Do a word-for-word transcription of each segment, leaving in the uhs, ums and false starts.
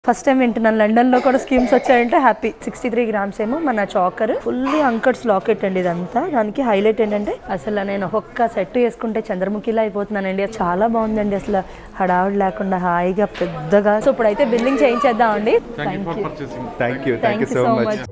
First time వింటున్నాను లండన్లో కూడా స్కీమ్స్ వచ్చాయంటే హ్యాపీ. సిక్స్టీ త్రీ గ్రామ్స్ ఏమో మన చాకర్, ఫుల్లీ అంకట్స్ లాకెట్ అండి ఇదంతా. దానికి హైలైట్ ఏంటంటే అసలు నేను ఒక్కొక్క సెట్ వేసుకుంటే చంద్రముఖిలా అయిపోతున్నానండి. చాలా బాగుందండి, అసలు హడావుడి లేకుండా హాయిగా పెద్దగా. సో ఇప్పుడైతే బిల్లింగ్ చేయించేద్దామండి. Thank you thank you so much.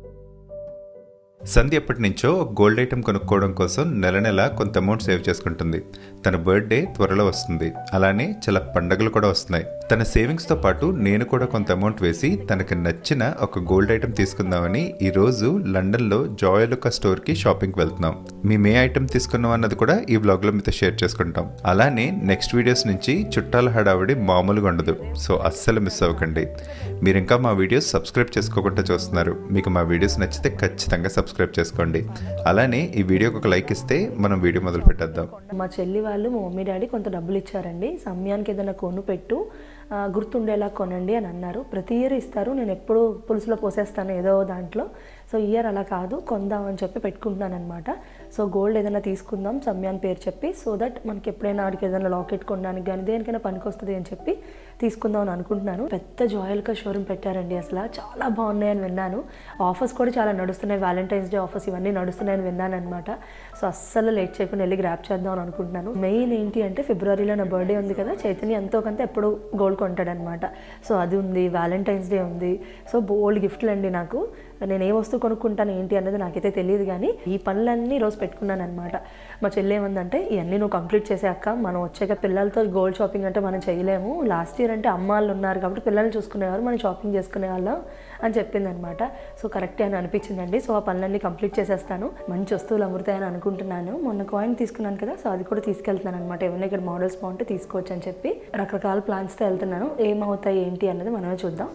Sandhya ఎప్పటి నుంచో గోల్డ్ ఐటమ్ కొనుక్కోవడం కోసం నెల నెల కొంత అమౌంట్ సేవ్ చేసుకుంటుంది. తన బర్త్డే త్వరలో వస్తుంది, అలానే చాలా పండుగలు కూడా వస్తున్నాయి. తన సేవింగ్స్తో పాటు నేను కూడా కొంత అమౌంట్ వేసి తనకి నచ్చిన ఒక గోల్డ్ ఐటమ్ తీసుకుందామని ఈరోజు లండన్లో జాయలుకా స్టోర్కి షాపింగ్కి వెళ్తున్నాం. మేము ఏ ఐటమ్ తీసుకున్నాం అన్నది కూడా ఈ బ్లాగ్లో మీతో షేర్ చేసుకుంటాం. అలానే నెక్స్ట్ వీడియోస్ నుంచి చుట్టాల హడావిడి మామూలుగా ఉండదు, సో అస్సలు మిస్ అవ్వకండి. మీరు ఇంకా మా వీడియోస్ సబ్స్క్రైబ్ చేసుకోకుండా చూస్తున్నారు. మీకు మా వీడియోస్ నచ్చితే ఖచ్చితంగా సబ్స్క్రైబ్ చేసుకోండి. అలానే ఈ వీడియోకి ఒక లైక్ ఇస్తే మనం వీడియో మొదలు పెట్టేద్దాం. మా చెల్లి వాళ్ళు మా మమ్మీ డాడీ కొంత డబ్బులు ఇచ్చారండి. సమయానికి ఏదైనా కొను పెట్టు, గుర్తుండేలా కొనండి అని అన్నారు. ప్రతి ఇయర్ ఇస్తారు, నేను ఎప్పుడూ పులుసులో పోసేస్తాను ఏదో దాంట్లో. సో ఇయర్ అలా కాదు, కొందామని చెప్పి పెట్టుకుంటున్నాను అనమాట. సో గోల్డ్ ఏదైనా తీసుకుందాం సమయాన్ పేరు చెప్పి, సో దట్ మనకి ఎప్పుడైనా ఆడికి ఏదైనా లాకెట్ కొనడానికి కానీ దేనికైనా పనికి వస్తుంది అని చెప్పి తీసుకుందాం అని అనుకుంటున్నాను. పెద్ద జాయలుకా షోరూమ్ పెట్టారండి, అసలు చాలా బాగున్నాయని విన్నాను. ఆఫర్స్ కూడా చాలా నడుస్తున్నాయి, వ్యాలంటైన్స్ డే ఆఫర్స్ ఇవన్నీ నడుస్తున్నాయని విన్నాను అనమాట. సో అస్సలు లేట్ చేయకుండా వెళ్ళి గ్రాప్ చేద్దాం అని అనుకుంటున్నాను. మెయిన్ ఏంటి అంటే ఫిబ్రవరిలో నా బర్త్డే ఉంది కదా, చైతన్య ఎంతో కొంత ఎప్పుడు గోల్డ్ కొంటాడనమాట. సో అది ఉంది, వ్యాలంటైన్స్ డే ఉంది. సో బోల్డ్ గిఫ్ట్లు అండి నాకు. నేను ఏ వస్తువు కొనుక్కుంటాను ఏంటి అన్నది నాకైతే తెలియదు, కానీ ఈ పనులన్నీ రోజు పెట్టుకున్నాను అనమాట. మా చెల్లి ఏమందంటే ఇవన్నీ నువ్వు కంప్లీట్ చేసాక మనం వచ్చాక పిల్లలతో గోల్డ్ షాపింగ్ అంటే మనం చేయలేము. లాస్ట్ ఇయర్ అంటే అమ్మ వాళ్ళు ఉన్నారు కాబట్టి పిల్లల్ని చూసుకునేవారు, మనం షాపింగ్ చేసుకునే వాళ్ళం అని చెప్పింది అనమాట. సో కరెక్టే అని అనిపించిందండి. సో ఆ పనులన్నీ కంప్లీట్ చేసేస్తాను, మంచి వస్తువులు అమ్ముతాయని అనుకుంటున్నాను. మొన్న కాయిన్ తీసుకున్నాను కదా, సో అది కూడా తీసుకెళ్తున్నాను అనమాట. ఏమైనా ఇక్కడ మోడల్స్ బాగుంటే తీసుకోవచ్చు అని చెప్పి రకరకాల ప్లాన్స్తో వెళ్తున్నాను. ఏమవుతాయి ఏంటి అన్నది మనమే చూద్దాం.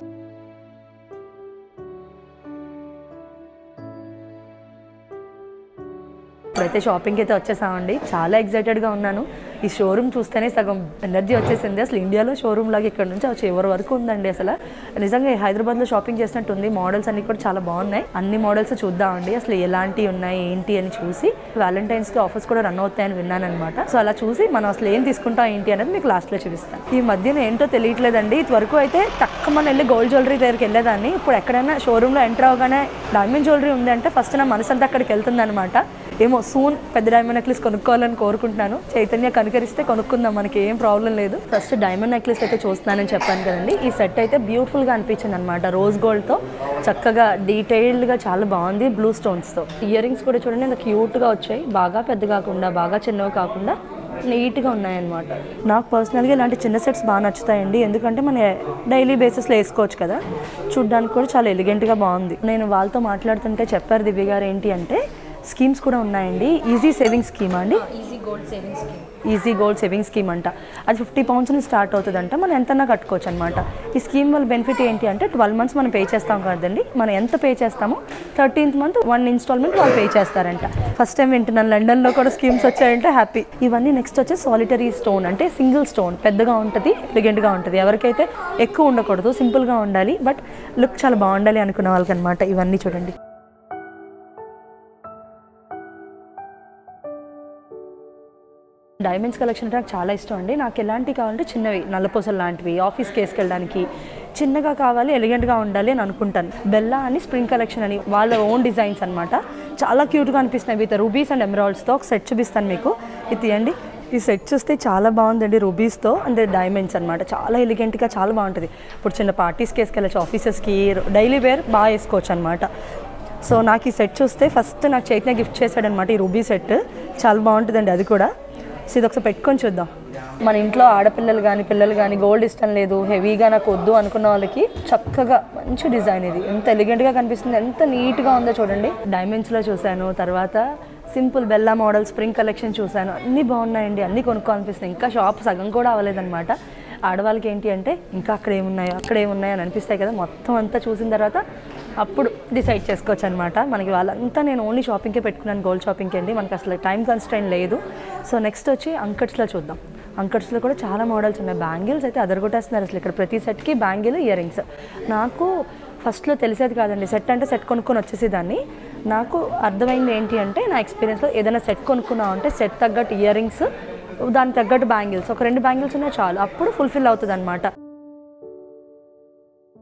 ఇప్పుడైతే షాపింగ్కి అయితే వచ్చేసామండి. చాలా ఎక్సైటెడ్గా ఉన్నాను. ఈ షోరూమ్ చూస్తేనే సగం ఎనర్జీ వచ్చేసింది. అసలు ఇండియాలో షోరూమ్ లాగా ఇక్కడ నుంచి వచ్చి ఎవరి వరకు ఉందండి. అసలు నిజంగా హైదరాబాద్లో షాపింగ్ చేసినట్టుంది. మోడల్స్ అన్ని కూడా చాలా బాగున్నాయి. అన్ని మోడల్స్ చూద్దామండి, అసలు ఎలాంటివి ఉన్నాయి ఏంటి అని చూసి. వ్యాలంటైన్స్ డే ఆఫర్స్ కూడా రన్ అవుతాయని విన్నాను అనమాట. సో అలా చూసి మనం అసలు ఏం తీసుకుంటాం ఏంటి అనేది మీకు లాస్ట్లో చూపిస్తాను. ఈ మధ్యన ఏంటో తెలియట్లేదండి, ఇదివరకు అయితే తక్కువ మన వెళ్ళి గోల్డ్ జ్యువెలరీ దగ్గరికి వెళ్ళేదాన్ని. ఇప్పుడు ఎక్కడైనా షోరూంలో ఎంటర్ అవగానే డైమండ్ జ్యువెలరీ ఉంది అంటే ఫస్ట్ నా మనసు అంతా అక్కడికి వెళ్తుంది అనమాట. ఏమో సూన్ పెద్ద డైమండ్ నెక్లెస్ కొనుక్కోవాలని కోరుకుంటున్నాను. చైతన్య కనుకరిస్తే కొనుక్కుందాం, మనకి ఏం ప్రాబ్లం లేదు. ఫస్ట్ డైమండ్ నెక్లెస్ అయితే చూస్తున్నానని చెప్పాను కదండి. ఈ సెట్ అయితే బ్యూటిఫుల్గా అనిపించింది అనమాట. రోజ్ గోల్డ్తో చక్కగా డీటెయిల్డ్గా చాలా బాగుంది, బ్లూ స్టోన్స్తో. ఇయర్ రింగ్స్ కూడా చూడండి ఎంత క్యూట్గా వచ్చాయి, బాగా పెద్ద కాకుండా బాగా చిన్నవి కాకుండా నీట్గా ఉన్నాయన్నమాట. నాకు పర్సనల్గా ఇలాంటి చిన్న సెట్స్ బాగా నచ్చుతాయండి, ఎందుకంటే మన డైలీ బేసిస్లో వేసుకోవచ్చు కదా. చూడ్డానికి కూడా చాలా ఎలిగెంట్గా బాగుంది. నేను వాళ్ళతో మాట్లాడుతుంటే చెప్పారు దివ్య గారు ఏంటి అంటే స్కీమ్స్ కూడా ఉన్నాయండి. ఈజీ సేవింగ్ స్కీమ్ అండి, easy gold saving scheme easy gold saving scheme అంట. అది ఫిఫ్టీ పౌండ్స్ నుంచి స్టార్ట్ అవుతుందంట. మనం ఎంతన్నా కట్టుకోవచ్చు అనమాట. ఈ స్కీమ్ వల్ల బెనిఫిట్ ఏంటి అంటే ట్వెల్వ్ మంత్స్ మనం పే చేస్తాం కదండి. మనం ఎంత పే చేస్తామో థర్టీన్త్ మంత్ వన్ ఇన్స్టాల్మెంట్ వాళ్ళు పే చేస్తారంట. ఫస్ట్ టైం వింటున్నాను లండన్లో కూడా స్కీమ్స్ వచ్చాయంటే హ్యాపీ. ఇవన్నీ నెక్స్ట్ వచ్చే సాలిటరీ స్టోన్, అంటే సింగిల్ స్టోన్, పెద్దగా ఉంటుంది, ఎలిగెంట్గా ఉంటుంది. ఎవరికైతే ఎక్కువ ఉండకూడదు, సింపుల్గా ఉండాలి, బట్ లుక్ చాలా బాగుండాలి అనుకున్న వాళ్ళకి అనమాట. ఇవన్నీ చూడండి. డైమండ్స్ కలెక్షన్ అంటే నాకు చాలా ఇష్టం అండి. నాకు ఎలాంటివి కావాలంటే చిన్నవి, నల్లపూసలు లాంటివి, ఆఫీస్కి వేసుకెళ్ళడానికి చిన్నగా కావాలి, ఎలిగెంట్గా ఉండాలి అని అనుకుంటాను. బెల్లా అని స్ప్రింగ్ కలెక్షన్ అని వాళ్ళ ఓన్ డిజైన్స్ అనమాట. చాలా క్యూట్గా అనిపిస్తున్నాయి. విత్ రూబీస్ అండ్ ఎమరాల్డ్స్తో ఒక సెట్ చూపిస్తాను మీకు. ఇది తీయండి. ఈ సెట్ చూస్తే చాలా బాగుందండి, రూబీస్తో అంటే డైమండ్స్ అనమాట. చాలా ఎలిగెంట్గా చాలా బాగుంటుంది. ఇప్పుడు చిన్న పార్టీస్కి వేసుకెళ్ళచ్చు, ఆఫీసెస్కి, డైలీ వేర్ బాగా వేసుకోవచ్చు అనమాట. సో నాకు ఈ సెట్ చూస్తే ఫస్ట్ నాకు చైతన్య గిఫ్ట్ చేశాడనమాట ఈ రూబీ సెట్. చాలా బాగుంటుందండి అది కూడా. సో ఇది ఒకసారి పెట్టుకొని చూద్దాం. మన ఇంట్లో ఆడపిల్లలు కానీ పిల్లలు కానీ గోల్డ్ ఇష్టం లేదు, హెవీగా నాకు వద్దు అనుకున్న వాళ్ళకి చక్కగా మంచి డిజైన్. ఇది ఎంత ఎలిగెంట్గా కనిపిస్తుంది, ఎంత నీట్గా ఉందో చూడండి. డైమండ్స్లో చూశాను, తర్వాత simple Bella model spring collection చూశాను. అన్నీ బాగున్నాయండి, అన్నీ కొనుక్కోవాలనిపిస్తుంది. ఇంకా షాప్ సగం కూడా అవ్వలేదన్నమాట. ఆడవాళ్ళకి ఏంటి అంటే ఇంకా అక్కడ ఏమున్నాయో అక్కడ ఏమున్నాయో అని అనిపిస్తాయి కదా. మొత్తం అంతా చూసిన తర్వాత అప్పుడు డిసైడ్ చేసుకోవచ్చు అనమాట. మనకి వాళ్ళంతా నేను ఓన్లీ షాపింగ్కే పెట్టుకున్నాను, గోల్డ్ షాపింగ్కి అండి. మనకి అసలు టైం కన్స్ట్రైన్ లేదు. సో నెక్స్ట్ వచ్చి అంకట్స్లో చూద్దాం. అంకట్స్లో కూడా చాలా మోడల్స్ ఉన్నాయి. బ్యాంగిల్స్ అయితే అదరగొట్టేస్తున్నారు అసలు. ఇక్కడ ప్రతి సెట్కి బ్యాంగిల్, ఇయర్ రింగ్స్. నాకు ఫస్ట్లో తెలిసేది కాదండి, సెట్ అంటే సెట్ కొనుక్కొని వచ్చేసేదాన్ని. నాకు అర్థమైంది ఏంటి అంటే నా ఎక్స్పీరియన్స్లో ఏదైనా సెట్ కొనుక్కున్నాం అంటే సెట్ తగ్గట్టు ఇయర్ రింగ్స్, దానికి తగ్గట్టు బ్యాంగిల్స్, ఒక రెండు బ్యాంగిల్స్ ఉన్నాయి చాలు, అప్పుడు ఫుల్ఫిల్ అవుతుంది అనమాట.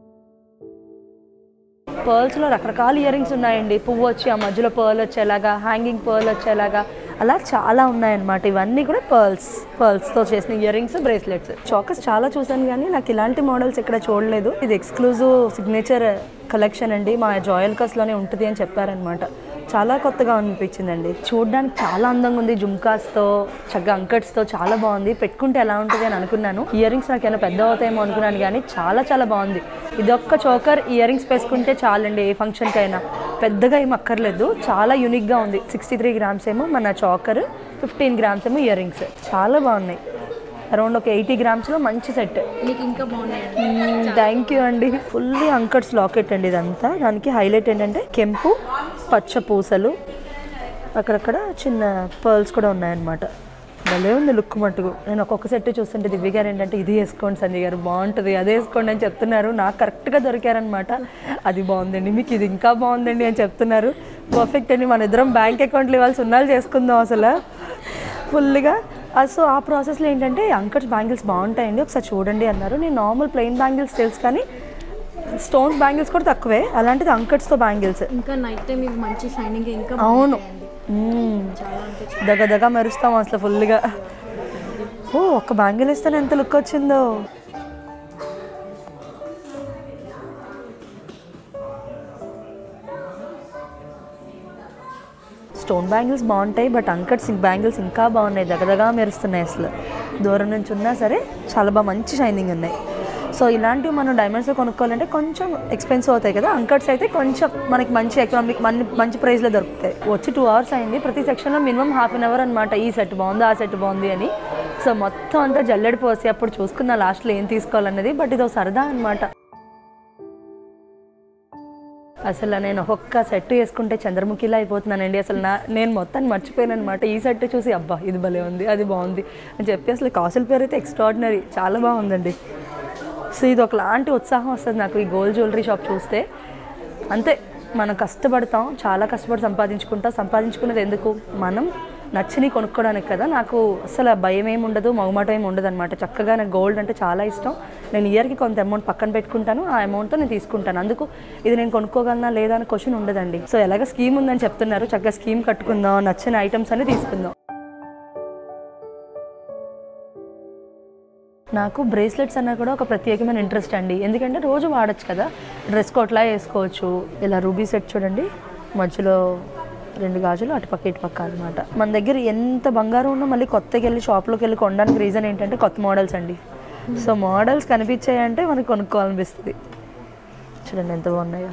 పర్ల్స్లో రకరకాల ఇయర్ రింగ్స్ ఉన్నాయండి. పువ్వు వచ్చి ఆ మధ్యలో పర్ల్ వచ్చేలాగా, హ్యాంగింగ్ పర్ల్ వచ్చేలాగా అలా చాలా ఉన్నాయన్నమాట. ఇవన్నీ కూడా పర్ల్స్ పర్ల్స్తో చేసిన ఇయర్ రింగ్స్, బ్రేస్లెట్స్. చాకర్స్ చాలా చూసాను కానీ నాకు ఇలాంటి మోడల్స్ ఇక్కడ చూడలేదు. ఇది ఎక్స్క్లూజివ్ సిగ్నేచర్ కలెక్షన్ అండి, మా జాయల్కస్లోనే ఉంటుంది అని చెప్పారనమాట. చాలా కొత్తగా అనిపించిందండి. చూడడానికి చాలా అందంగా ఉంది. జుమ్కాస్తో చక్కగా అంకట్స్తో చాలా బాగుంది. పెట్టుకుంటే ఎలా ఉంటుంది అని అనుకున్నాను. ఇయర్ రింగ్స్ నాకు ఏమైనా పెద్ద అవుతాయేమో అనుకున్నాను కానీ చాలా చాలా బాగుంది. ఇదొక్క చోకర్ ఇయర్ రింగ్స్ వేసుకుంటే చాలండి ఏ ఫంక్షన్కి అయినా. పెద్దగా ఏం అక్కర్లేదు. చాలా యూనిక్గా ఉంది. సిక్స్టీ త్రీ గ్రామ్స్ ఏమో మన చోకర్, ఫిఫ్టీన్ గ్రామ్స్ ఏమో ఇయర్ రింగ్స్. చాలా బాగున్నాయి. అరౌండ్ ఒక ఎయిటీ గ్రామ్స్లో మంచి సెట్. మీకు ఇంకా బాగున్నాయి. థ్యాంక్ యూ అండి. ఫుల్లీ అంకట్స్ లాకెట్ అండి ఇదంతా. దానికి హైలైట్ ఏంటంటే కెంపు, పచ్చ పూసలు, అక్కడక్కడ చిన్న పర్ల్స్ కూడా ఉన్నాయన్నమాట. భలే ఉంది లుక్ మట్టుకు. నేను ఒక్కొక్క సెట్ చూస్తుంటే దివ్య గారు ఏంటంటే ఇది వేసుకోండి సంజయ్ గారు బాగుంటుంది, అదే వేసుకోండి అని చెప్తున్నారు. నాకు కరెక్ట్గా దొరికారనమాట. అది బాగుందండి, మీకు ఇది ఇంకా బాగుందండి అని చెప్తున్నారు. పర్ఫెక్ట్ అండి. మన ఇద్దరం బ్యాంక్ అకౌంట్లు ఇవాళ సున్నాలు చేసుకుందాం అసలు ఫుల్గా. సో ఆ ప్రాసెస్లో ఏంటంటే అంకట్స్ బ్యాంగిల్స్ బాగుంటాయండి, ఒకసారి చూడండి అన్నారు. నేను నార్మల్ ప్లెయిన్ బ్యాంగిల్స్ తెలుసు కానీ స్టోన్స్ బ్యాంగిల్స్ కూడా తక్కువే, అలాంటిది అంకట్స్తో బ్యాంగిల్స్. ఇంకా నైట్ టైం ఇవి మంచి షైనింగ్ ఇంకా. అవును, దగ్గ దగ్గ మెరుస్తాం అసలు ఫుల్గా. ఓ ఒక్క బ్యాంగిల్ ఇస్తేనే ఎంత లుక్ వచ్చిందో. స్టోన్ బ్యాంగిల్స్ బాగుంటాయి బట్ అంకట్స్ బ్యాంగిల్స్ ఇంకా బాగున్నాయి, దగ్గరగా మెరుస్తున్నాయి అసలు. దూరం నుంచి ఉన్నా సరే చాలా బాగా మంచి షైనింగ్ ఉన్నాయి. సో ఇలాంటివి మనం డైమండ్స్లో కొనుక్కోవాలంటే కొంచెం ఎక్స్పెన్సివ్ అవుతాయి కదా. అంకట్స్ అయితే కొంచెం మనకి మంచి ఎకనామిక్ మన మంచి ప్రైస్లో దొరుకుతాయి. వచ్చి టూ అవర్స్ అయింది. ప్రతి సెక్షన్లో మినిమం హాఫ్ అన్ అవర్ అనమాట. ఈ సెట్ బాగుంది, ఆ సెట్ బాగుంది అని. సో మొత్తం అంతా జల్లెడి పోసి అప్పుడు చూసుకున్న లాస్ట్లో ఏం తీసుకోవాలన్నది. బట్ ఇది ఒక సరదా అనమాట. అసలు నేను ఒక్కొక్క సెట్ వేసుకుంటే చంద్రముఖిలా అయిపోతున్నానండి. అసలు నా నేను మొత్తాన్ని మర్చిపోయాను అనమాట. ఈ సెట్ చూసి అబ్బా ఇది భలే ఉంది, అది బాగుంది అని చెప్పి అసలు కాసుల పేరు అయితే ఎక్స్ట్రాడినరీ, చాలా బాగుందండి. సో ఇది ఒకలాంటి ఉత్సాహం వస్తుంది నాకు ఈ గోల్డ్ జ్యువెలరీ షాప్ చూస్తే. అంతే, మనం కష్టపడతాం, చాలా కష్టపడి సంపాదించుకుంటాం. సంపాదించుకునేది ఎందుకు? మనం నచ్చిని కొనుక్కోవడానికి కదా. నాకు అసలు భయం ఏమి ఉండదు, మొగమాట ఏమి ఉండదు అనమాట. చక్కగా నాకు గోల్డ్ అంటే చాలా ఇష్టం. నేను ఇయర్కి కొంత అమౌంట్ పక్కన పెట్టుకుంటాను, ఆ అమౌంట్తో నేను తీసుకుంటాను. అందుకు ఇది నేను కొనుక్కోగలనా లేదా అని క్వశ్చన్ ఉండదండి. సో ఎలాగ స్కీమ్ ఉందని చెప్తున్నారు, చక్కగా స్కీమ్ కట్టుకుందాం, నచ్చిన ఐటమ్స్ అన్ని తీసుకుందాం. నాకు బ్రేస్లెట్స్ అన్నా కూడా ఒక ప్రత్యేకమైన ఇంట్రెస్ట్ అండి. ఎందుకంటే రోజు వాడచ్చు కదా, డ్రెస్ కోట్లా వేసుకోవచ్చు. ఇలా రూబీ సెట్ చూడండి, మధ్యలో రెండు గాజులు అటుపక్క ఇటుపక్క అనమాట. మన దగ్గర ఎంత బంగారం ఉన్నా మళ్ళీ కొత్తగా వెళ్ళి షాప్లోకి వెళ్ళి కొనడానికి రీజన్ ఏంటంటే కొత్త మోడల్స్ అండి. సో మోడల్స్ కనిపించాయంటే మనకు కొనుక్కోవాలనిపిస్తుంది. చూడండి ఎంత బాగున్నాయో.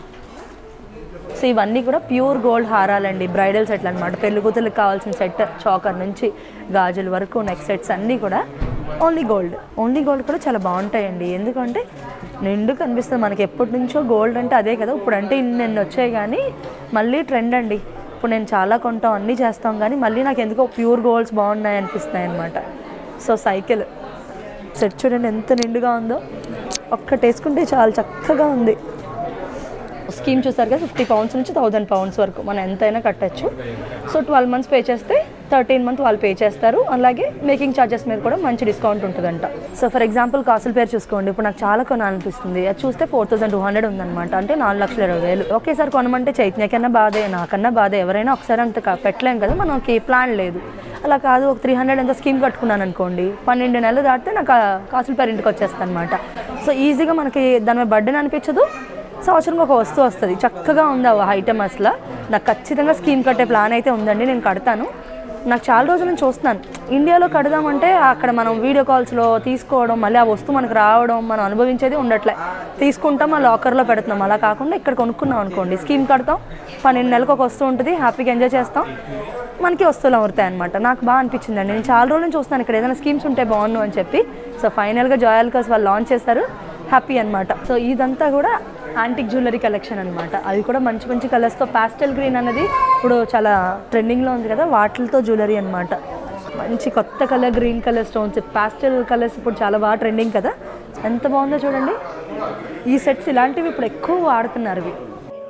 సో ఇవన్నీ కూడా ప్యూర్ గోల్డ్ హారాలండి, బ్రైడల్ సెట్లు అనమాట. పెళ్లి కూతురికి కావాల్సిన సెట్, చాకర్ నుంచి గాజుల వరకు నెక్ సెట్స్ అన్నీ కూడా ఓన్లీ గోల్డ్. ఓన్లీ గోల్డ్ కూడా చాలా బాగుంటాయండి. ఎందుకంటే నిండు కనిపిస్తుంది మనకి. ఎప్పటి నుంచో గోల్డ్ అంటే అదే కదా. ఇప్పుడు అంటే ఇన్ని వచ్చాయి కానీ మళ్ళీ ట్రెండ్ అండి. ఇప్పుడు నేను చాలా కొంటాం, అన్నీ చేస్తాం కానీ మళ్ళీ నాకు ఎందుకో ప్యూర్ గోల్డ్స్ బాగున్నాయి అనిపిస్తున్నాయి అనమాట. సో సైకిల్ సెట్ చూడండి ఎంత నిండుగా ఉందో. ఒక్కటి వేసుకుంటే చాలా చక్కగా ఉంది. స్కీమ్ చూసారు కదా, ఫిఫ్టీ పౌండ్స్ నుంచి థౌజండ్ పౌండ్స్ వరకు మనం ఎంతైనా కట్టచ్చు. సో ట్వెల్వ్ మంత్స్ పే చేస్తే థర్టీన్ మంత్ వాళ్ళు పే చేస్తారు. అలాగే మేకింగ్ ఛార్జెస్ మీద కూడా మంచి డిస్కౌంట్ ఉంటుందంట. సో ఫర్ ఎగ్జాంపుల్ కాసుల పేరు చూసుకోండి, ఇప్పుడు నాకు చాలా కొనాలనిపిస్తుంది. అది చూస్తే ఫోర్ థౌసండ్ టూ హండ్రెడ్ ఉందన్నమాట. అంటే నాలుగు లక్షల ఇరవై వేలు ఒకేసారి కొనమంటే చైతన్యకన్నా బాధే, నాకన్నా బాధే. ఎవరైనా ఒకసారి అంత పెట్టలేం కదా, మనకి ప్లాన్ లేదు. అలా కాదు, ఒక త్రీ హండ్రెడ్ ఎంత స్కీమ్ కట్టుకున్నాను అనుకోండి, పన్నెండు నెలలు దాటితే నాకు కాసుల పేరు ఇంటికి వచ్చేస్తాను అనమాట. సో ఈజీగా మనకి దాని మీద బర్డెన్ అనిపించదు. సంవత్సరంగా ఒక వస్తువు వస్తుంది. చక్కగా ఉంది ఆ ఐటమ్. అసలు నాకు ఖచ్చితంగా స్కీమ్ కట్టే ప్లాన్ అయితే ఉందండి, నేను కడతాను. నాకు చాలా రోజుల నుంచి చూస్తున్నాను, ఇండియాలో కడదామంటే అక్కడ మనం వీడియో కాల్స్లో తీసుకోవడం, మళ్ళీ ఆ వస్తువు మనకు రావడం, మనం అనుభవించేది ఉండట్లే. తీసుకుంటాం, ఆ లాకర్లో పెడుతున్నాం. అలా కాకుండా ఇక్కడ కొనుక్కున్నాం అనుకోండి, స్కీమ్ కడతాం, పన్నెండు నెలలకు ఒక వస్తువు ఉంటుంది, హ్యాపీగా ఎంజాయ్ చేస్తాం, మనకి వస్తువులు అవుతాయి అనమాట. నాకు బాగా అనిపించిందండి. నేను చాలా రోజుల నుంచి చూస్తున్నాను ఇక్కడ ఏదైనా స్కీమ్స్ ఉంటే బాగుండు అని చెప్పి. సో ఫైనల్గా జాయల్కస్ వాళ్ళు లాంచ్ చేస్తారు, హ్యాపీ అనమాట. సో ఇదంతా కూడా యాంటిక్ జ్యువెలరీ కలెక్షన్ అనమాట. అది కూడా మంచి మంచి కలర్స్తో, పాస్టల్ గ్రీన్ అనేది ఇప్పుడు చాలా ట్రెండింగ్లో ఉంది కదా, వాటితో జ్యువెలరీ అనమాట. మంచి కొత్త colour green colour stones, pastel colours ఇప్పుడు చాలా బాగా ట్రెండింగ్ కదా. ఎంత బాగుందో చూడండి. ఈ సెట్స్ ఇలాంటివి ఇప్పుడు ఎక్కువ వాడుతున్నారు. ఇవి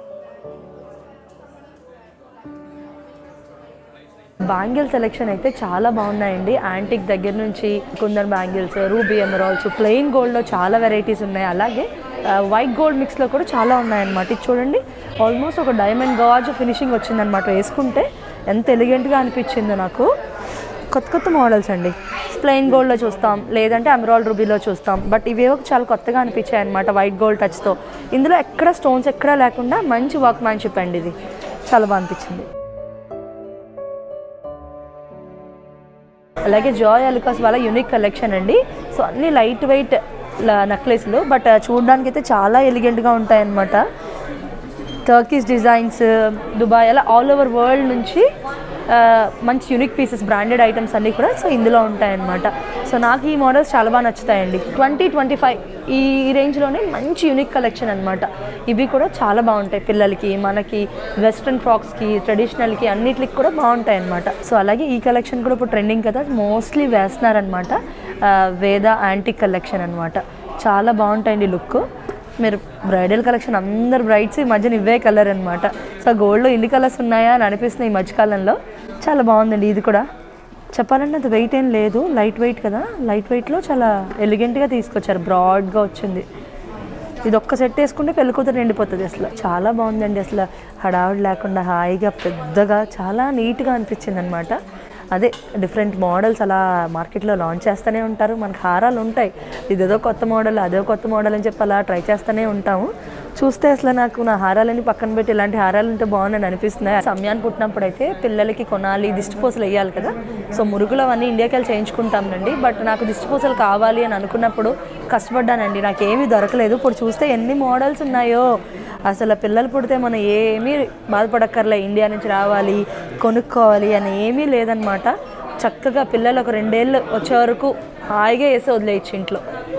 బ్యాంగిల్ సెలెక్షన్ అయితే చాలా బాగున్నాయండి. యాంటిక్ దగ్గర నుంచి kundan bangles, ruby emeralds, plain గోల్డ్లో చాలా వెరైటీస్ ఉన్నాయి. అలాగే వైట్ గోల్డ్ మిక్స్లో కూడా చాలా ఉన్నాయన్నమాట. ఇది చూడండి, ఆల్మోస్ట్ ఒక డైమండ్ గాజ్ ఫినిషింగ్ వచ్చిందనమాట. వేసుకుంటే ఎంత ఎలిగెంట్గా అనిపించిందో నాకు. కొత్త కొత్త మోడల్స్ అండి. ప్లెయిన్ గోల్డ్లో చూస్తాం, లేదంటే ఎమరాల్డ్ రూబీలో చూస్తాం, బట్ ఇవేవో చాలా కొత్తగా అనిపించాయి అనమాట వైట్ గోల్డ్ టచ్తో. ఇందులో ఎక్కడ స్టోన్స్ ఎక్కడా లేకుండా మంచి వర్క్ మ్యాన్షిప్ అండి. ఇది చాలా బాగా అనిపించింది. అలాగే జాయ్ అలుకాస్ వాళ్ళ యూనిక్ కలెక్షన్ అండి. సో అన్నీ లైట్ వెయిట్ నెక్లెస్లు, బట్ చూడడానికి అయితే చాలా ఎలిగెంట్గా ఉంటాయన్నమాట. టర్కీస్ డిజైన్స్, దుబాయ్ అలా ఆల్ ఓవర్ వరల్డ్ నుంచి మంచి యూనిక్ పీసెస్, బ్రాండెడ్ ఐటమ్స్ అన్నీ కూడా సో ఇందులో ఉంటాయన్నమాట. సో నాకు ఈ మోడల్స్ చాలా బాగా నచ్చుతాయండి. ట్వంటీ ట్వంటీ ఫైవ్ ఈ రేంజ్లోనే మంచి యూనిక్ కలెక్షన్ అనమాట. ఇవి కూడా చాలా బాగుంటాయి పిల్లలకి, మనకి వెస్ట్రన్ ఫ్రాక్స్కి, ట్రెడిషనల్కి అన్నిటికి కూడా బాగుంటాయి అనమాట. సో అలాగే ఈ కలెక్షన్ కూడా ఇప్పుడు ట్రెండింగ్ కదా, మోస్ట్లీ వేస్తున్నారనమాట. వేద యాంటిక్ కలెక్షన్ అనమాట. చాలా బాగుంటాయండి లుక్. మీరు బ్రైడల్ కలెక్షన్ అందరు బ్రైడ్స్ ఈ మధ్యన ఇవే కలర్ అనమాట. సో గోల్డ్లో ఇన్ని కలర్స్ ఉన్నాయా అని అనిపిస్తుంది ఈ మధ్యకాలంలో. చాలా బాగుందండి. ఇది కూడా చెప్పాలంటే అది వెయిట్ ఏం లేదు, లైట్ వెయిట్ కదా. లైట్ వెయిట్లో చాలా ఎలిగెంట్గా తీసుకొచ్చారు, బ్రాడ్గా వచ్చింది. ఇది ఒక్క సెట్ వేసుకుంటే పెళ్ళికూతురు నిండిపోతుంది. అసలు చాలా బాగుందండి. అసలు హడావుడి లేకుండా హాయిగా పెద్దగా చాలా నీట్గా అనిపించింది అనమాట. అదే డిఫరెంట్ మోడల్స్ అలా మార్కెట్లో లాంచ్ చేస్తూనే ఉంటారు. మనకు హారాలు ఉంటాయి, ఇదేదో కొత్త మోడల్ అదో కొత్త మోడల్ అని చెప్పి అలా ట్రై చేస్తూనే ఉంటాము. చూస్తే అసలు నాకు నా హారాలని పక్కన పెట్టి ఇలాంటి హారాలు ఉంటే బాగుందని అనిపిస్తున్నాయి. సమయాన్ని పుట్టినప్పుడు అయితే పిల్లలకి కొనాలి, దిష్టిపూసలు వేయాలి కదా. సో మురుగులు అవన్నీ ఇండియాకి వెళ్ళి చేయించుకుంటామండి. బట్ నాకు దిష్టిపూసలు కావాలి అని అనుకున్నప్పుడు కష్టపడ్డానండి, నాకేమీ దొరకలేదు. ఇప్పుడు చూస్తే ఎన్ని మోడల్స్ ఉన్నాయో. అసలు పిల్లలు పుడితే మనం ఏమీ బాధపడక్కర్లే, ఇండియా నుంచి రావాలి కొనుక్కోవాలి అని ఏమీ లేదనమాట. చక్కగా పిల్లలు ఒక రెండేళ్ళు వచ్చే వరకు హాయిగా వేసి వదిలేయచ్చు ఇంట్లో.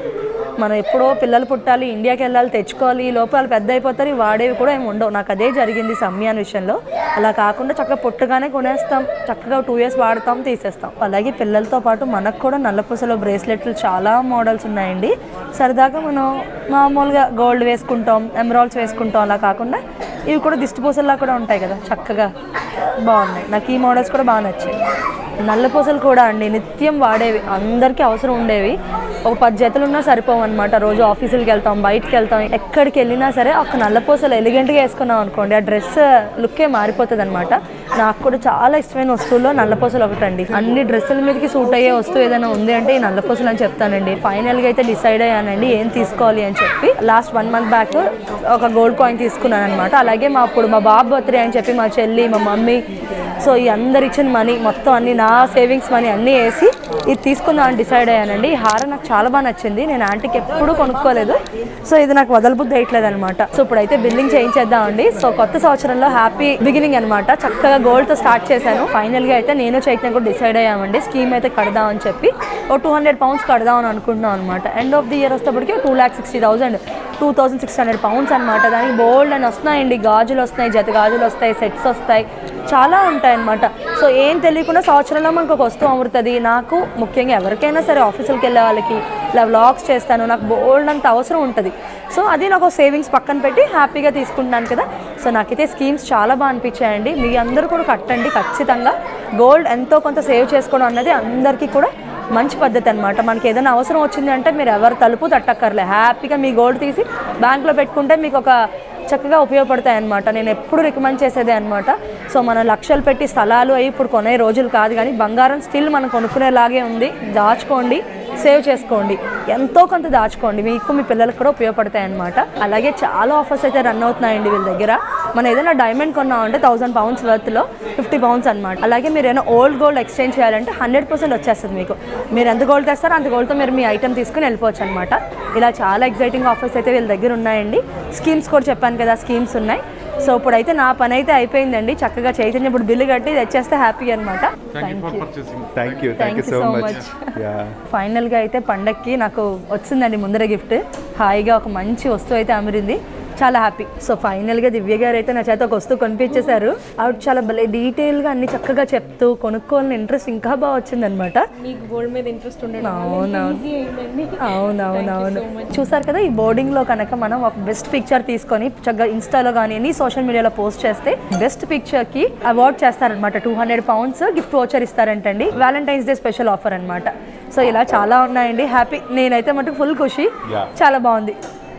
మనం ఎప్పుడో పిల్లలు పుట్టాలి, ఇండియాకి వెళ్ళాలి, తెచ్చుకోవాలి, లోపాలు పెద్ద అయిపోతారు, వాడేవి కూడా ఏమి ఉండవు. నాకు అదే జరిగింది సమయాన్ని విషయంలో. అలా కాకుండా చక్కగా పుట్టగానే కొనేస్తాం, చక్కగా టూ ఇయర్స్ వాడతాం, తీసేస్తాం. అలాగే పిల్లలతో పాటు మనకు కూడా నల్లపూసలో బ్రేస్లెట్లు చాలా మోడల్స్ ఉన్నాయండి. సరదాగా మనం మామూలుగా గోల్డ్ వేసుకుంటాం, ఎమరాల్డ్స్ వేసుకుంటాం, అలా కాకుండా ఇవి కూడా దిష్టిపూసల్లా కూడా ఉంటాయి కదా, చక్కగా బాగున్నాయి. నాకు ఈ మోడల్స్ కూడా బాగా నచ్చాయి. నల్లపూసలు కూడా అండి నిత్యం వాడేవి, అందరికీ అవసరం ఉండేవి. ఒక పది జతలు ఉన్నా సరిపోవు అనమాట. రోజు ఆఫీసులకి వెళ్తాం, బయటకు వెళ్తాం, ఎక్కడికి వెళ్ళినా సరే ఒక నల్లపూసలు ఎలిగెంట్గా వేసుకున్నాం అనుకోండి, ఆ డ్రెస్ లుక్కే మారిపోతుంది అనమాట. నాకు కూడా చాలా ఇష్టమైన వస్తువుల్లో నల్లపూసలు ఒకటండి. అన్ని డ్రెస్సుల మీదకి సూట్ అయ్యే వస్తువు ఏదైనా ఉంది అంటే ఈ నల్లపూసలు అని చెప్తానండి. ఫైనల్గా అయితే డిసైడ్ అయ్యానండి ఏం తీసుకోవాలి అని చెప్పి. లాస్ట్ వన్ మంత్ బ్యాక్ ఒక గోల్డ్ కాయిన్ తీసుకున్నాను అనమాట. అలాగే మా అప్పుడు మా బాబు బర్త్డే అని చెప్పి మా చెల్లి, మా మమ్మీ, సో ఈ అందరు ఇచ్చిన మనీ మొత్తం అన్ని నా సేవింగ్స్ మనీ అన్నీ వేసి ఇది తీసుకుందాం అని డిసైడ్ అయ్యానండి. ఈ హారం నాకు చాలా బాగా నచ్చింది. నేను ఆంటీకి ఎప్పుడూ కొనుక్కోలేదు, సో ఇది నాకు వదలబుద్ధి వేయట్లేదు అనమాట. సో ఇప్పుడైతే బిల్లింగ్ చేయించేద్దామండి. సో కొత్త సంవత్సరంలో హ్యాపీ బిగినింగ్ అనమాట. చక్కగా గోల్డ్తో స్టార్ట్ చేశాను. ఫైనల్గా అయితే నేను చైతన్య కూడా డిసైడ్ అయ్యామండి స్కీమ్ అయితే కడదామని చెప్పి. ఓ టూ హండ్రెడ్ పౌండ్స్ కడదామని అనుకుంటున్నాం అనమాట. ఎండ్ ఆఫ్ ది ఇయర్ వచ్చేటప్పటికి two lakh sixty thousand two thousand six hundred pounds అనమాట. దానికి బోల్డ్ అని వస్తున్నాయండి, గాజులు వస్తాయి, జత గాజులు వస్తాయి, సెట్స్ వస్తాయి, చాలా ఉంటాయి అనమాట. సో ఏం తెలియకుండా సంవత్సరంలో మనకు ఒక వస్తువు అమరుతుంది. నాకు ముఖ్యంగా ఎవరికైనా సరే ఆఫీసులకు వెళ్ళే వాళ్ళకి ఇలా వ్లాగ్స్ చేస్తాను, నాకు బోల్డ్ అంత అవసరం ఉంటుంది. సో అది నాకు సేవింగ్స్ పక్కన పెట్టి హ్యాపీగా తీసుకుంటున్నాను కదా. సో నాకైతే స్కీమ్స్ చాలా బాగా అనిపించాయండి. మీ అందరూ కూడా కట్టండి ఖచ్చితంగా. గోల్డ్ ఎంతో కొంత సేవ్ చేసుకోవడం అన్నది అందరికీ కూడా మంచి పద్ధతి అనమాట. మనకి ఏదైనా అవసరం వచ్చింది అంటే మీరు ఎవరు తలుపు తట్టక్కర్లే, హ్యాపీగా మీ గోల్డ్ తీసి బ్యాంక్లో పెట్టుకుంటే మీకు ఒక చక్కగా ఉపయోగపడతాయి అనమాట. నేను ఎప్పుడు రికమెండ్ చేసేదే అనమాట. సో మనం లక్షలు పెట్టి స్థలాలు అవి ఇప్పుడు కొనే రోజులు కాదు, కానీ బంగారం స్టిల్ మనం కొనుక్కునేలాగే ఉంది. దాచుకోండి, సేవ్ చేసుకోండి, ఎంతో కొంత దాచుకోండి, మీకు మీ పిల్లలకు కూడా ఉపయోగపడతాయి అనమాట. అలాగే చాలా ఆఫర్స్ అయితే రన్ అవుతున్నాయండి వీళ్ళ దగ్గర. మనం ఏదైనా డైమండ్ కొన్నామంటే థౌసండ్ పౌండ్స్ వర్త్లో ఫిఫ్టీ పౌండ్స్ అనమాట. అలాగే మీరు ఏదైనా ఓల్డ్ గోల్డ్ ఎక్స్చేంజ్ చేయాలంటే హండ్రెడ్ పర్సెంట్ వచ్చేస్తుంది మీకు. మీరు ఎంత గోల్డ్ తెస్తారో అంత గోల్డ్తో మీరు మీ ఐటమ్ తీసుకుని వెళ్ళిపోవచ్చు అనమాట. ఇలా చాలా ఎగ్జైటింగ్ ఆఫర్స్ అయితే వీళ్ళ దగ్గర ఉన్నాయండి. స్కీమ్స్ కూడా చెప్పాను కదా, స్కీమ్స్ ఉన్నాయి. సో ఇప్పుడైతే నా పని అయితే అయిపోయిందండి. చక్కగా చైతన్య ఇప్పుడు బిల్లు కట్టి తెచ్చేస్తే హ్యాపీ అనమాట. Thank you thank you so much. ఫైనల్గా అయితే పండక్కి నాకు వచ్చిందండి ముందర గిఫ్ట్. హాయిగా ఒక మంచి వస్తువు అయితే అమరింది, చాలా హ్యాపీ. సో ఫైనల్గా దివ్య గారు అయితే నా చేత ఒక వస్తువు కొనిపించేశారు. ఆవిడ చాలా భలే డీటెయిల్గా అన్ని చక్కగా చెప్తూ కొనుక్కోవాలని ఇంట్రెస్ట్ ఇంకా బాగా వచ్చిందనమాట. మీకు గోల్డ్ మీద ఇంట్రెస్ట్ ఉండేది. అవునవును అవునవునవును చూసారు కదా, ఈ బోర్డింగ్లో కనుక మనం ఒక బెస్ట్ పిక్చర్ తీసుకొని చక్కగా ఇన్స్టాలో కానీ ఎనీ సోషల్ మీడియాలో పోస్ట్ చేస్తే బెస్ట్ పిక్చర్కి అవార్డ్ చేస్తారనమాట. Two hundred pounds gift voucher ఇస్తారంటండి. వ్యాలంటైన్స్ డే స్పెషల్ ఆఫర్ అనమాట. సో ఇలా చాలా ఉన్నాయండి. హ్యాపీ, నేనైతే మటుకు ఫుల్ ఖుషి, చాలా బాగుంది.